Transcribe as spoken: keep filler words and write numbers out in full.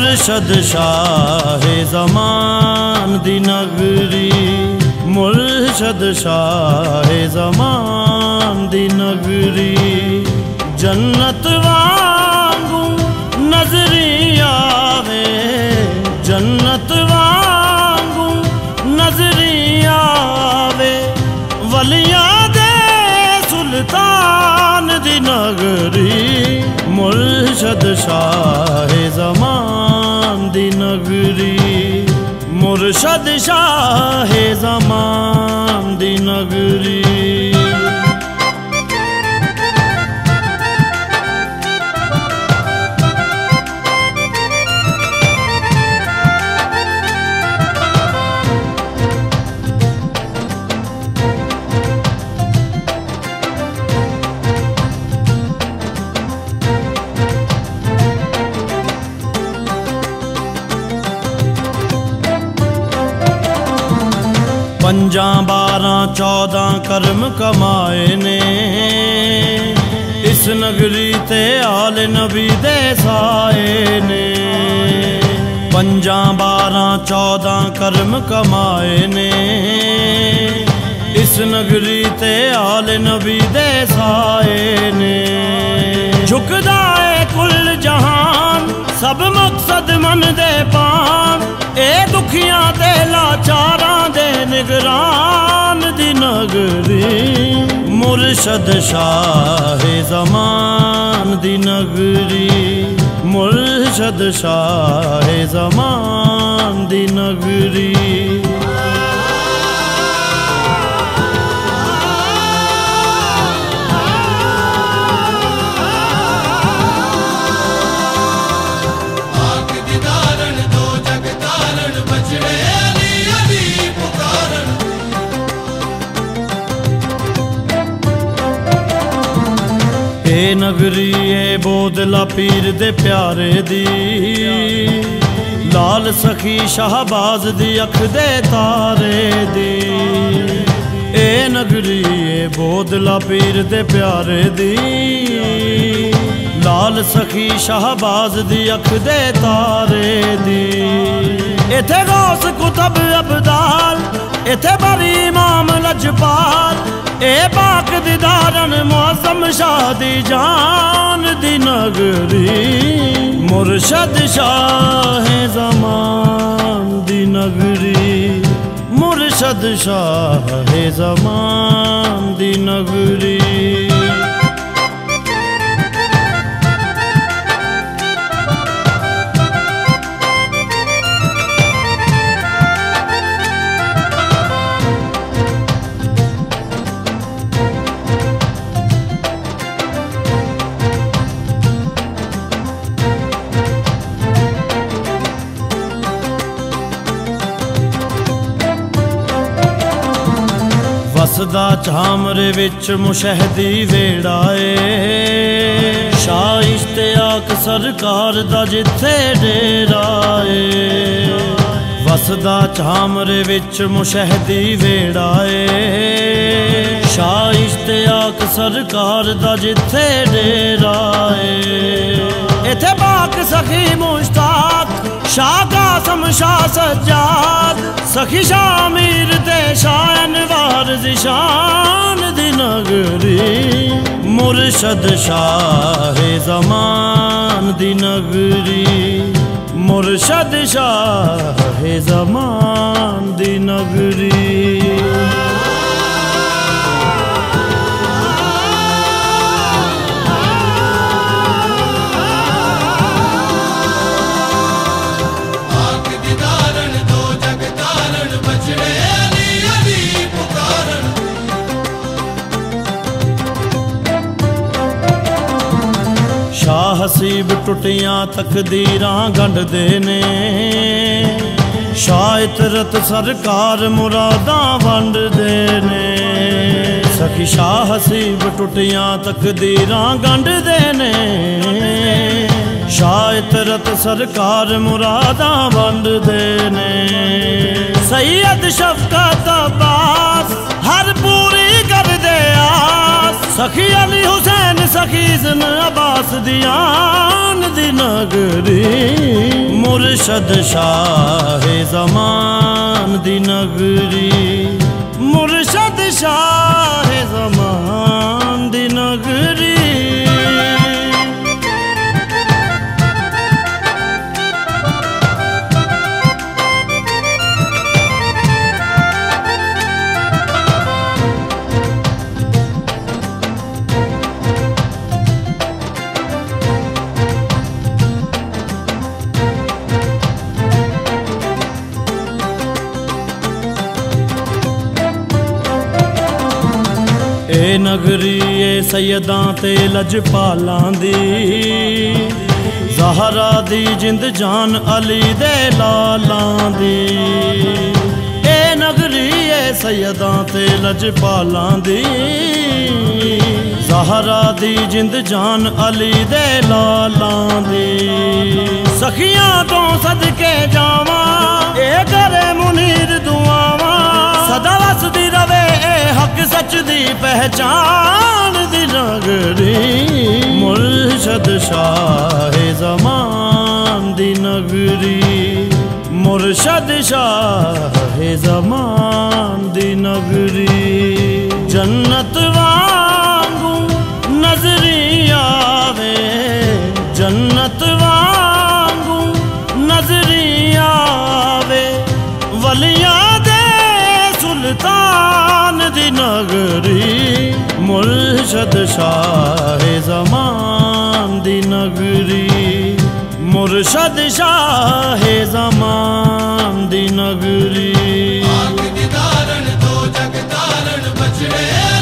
मुर्शद शाहे ज़मान दी नगरी, मुर्शद शाहे ज़मान दी नगरी। जन्नत वांगू नजरी आवे, जन्नत वांगू नजरी आवे। वलिया दे सुल्तान दी नगरी, मुर्शद शाहे ज़मान दी नगरी, मुर्शद शाहे ज़मान दी नगरी। पंजा बारह चौदह कर्म कमाए ने, इस नगरी ते आल नबी दे साए ने। पंजा बारह चौदह कर्म कमाए ने, इस नगरी ते आल नबी दे साए ने। झुकदा है कुल जहान, सब मकसद मन दे पान। ए दुखियां ते लाचारां दे निगरान दी नगरी, मुर्शद शाहे ज़मान दी नगरी, मुर्शद शाहे ज़मान दी नगरी। ए नगरी ए बोदला पीर दे प्यारे दी, लाल सखी शाहबाज दी अख दे तारे दी। ए नगरी ए बोदला पीर दे प्यारे दी, लाल सखी शाहबाज दी अख दे तारे दी। इथे गौस कुतब अबदाल, इथे बरी इमाम लजपाल। ए पाक दीदारन मौसम शादी जान दी नगरी, मुर्शद शाहे ज़मान दी नगरी, मुर्शद शाहे ज़मान दी नगरी। वसदा झामरे विच मुशहदी वेड़ा ए, शाह इश्तियाक सरकार दा जिथे डेरा ए। वसदा झामरे विच मुशहदी वेड़ा ए, शाह इश्तियाक सरकार दा जिथे डेरा ए। इथे पाक सखी मुश्ताक, शाह कासम शाह सज्जाद। सखी शाह मीर ते शाह अनवार ज़िशान दी नगरी, मुर्शद शाहे ज़मान दी नगरी, मुर्शद शाहे ज़मान दी नगरी। शाह हसीब टुटियां तकदीरां गंढदे ने, शाह इतरत सरकार मुरादां वंडदे ने। सखी शाह हसीब टुटियां तकदीरां गंढदे ने, शाह इतरत सरकार मुरादां वंडदे ने। सैयद शफकत अब्बास हर पूरी कर दे आस। सखी अली हुसैन सखी इज़्न अब्बास दियान दी नगरी, मुर्शद शाह ज़मान दी नगरी, मुर्शद शाह ज़मान दी नगरी। ए नगरी ए सैयदां ते लजपालां दी, ज़हरा दी जिंद जान अली दे लालां दी। ए नगरी ए सैयदां ते लजपालां दी, ज़हरा दी जिंद जान अली दे लालां दी। सखियां तो सदके जावां ए करे मुनीर दुआवां, सदा वसदी रवे ए हक सच दी पहचान दी नगरी, मुर्शद शाह ज़मान दी नगरी, मुर्शद शाह ज़मान दी नगरी। जन्नत वांगू नजरी आवे, जन्नत वांगू नजरी आवे, वलियां दे सुल्तान दी नगरी, मुर्शद शाह ज़मान दी नगरी, मुर्शद शाह ज़मान दी नगरी। आग दी दारण तो जग दारण बछड़े